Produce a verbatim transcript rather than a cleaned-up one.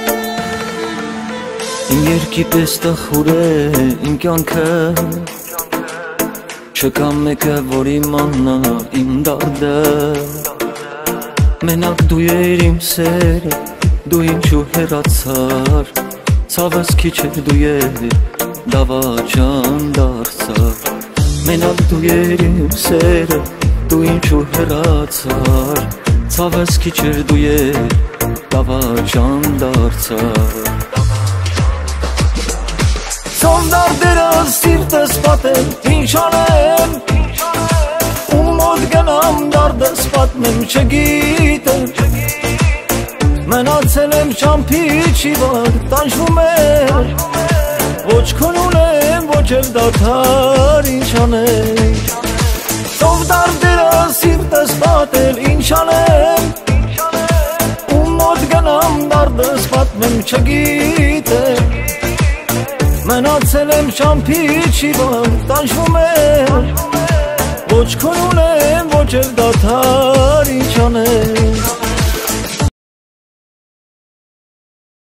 Իմ երկի պես տխուր է իմ կյանքը, չկա մեկը որ իմանա իմ դարդը, մենակ դու ես իմ սերը, դու ինչու հեռացար, ցավս քիչ է դու ես դավաճան դարձար, մենակ դու ես իմ սերը, դու ինչու հեռացար, ցավս քիչ է դու ես դավաճան դարձար։ Սով դարդերը սիրտս պատել, ինչ անեմ, ու մոտ գնամ դարդս պատմեմ չգիտեմ, մնացել եմ ճամփիչի վար տանջվում եմ, ոչ քուն ունեմ, ոչ էլ դադար ինչ անեմ, սով դարդերը սիրտս պատել, ինչ անեմ, ու մոտ գնամ դարդս պատմեմ չգիտեմ, մնացել եմ ճամփիչի վար տանջվում եմ, ոչ քուն ունեմ, ոչ էլ դադար ինչ անեմ։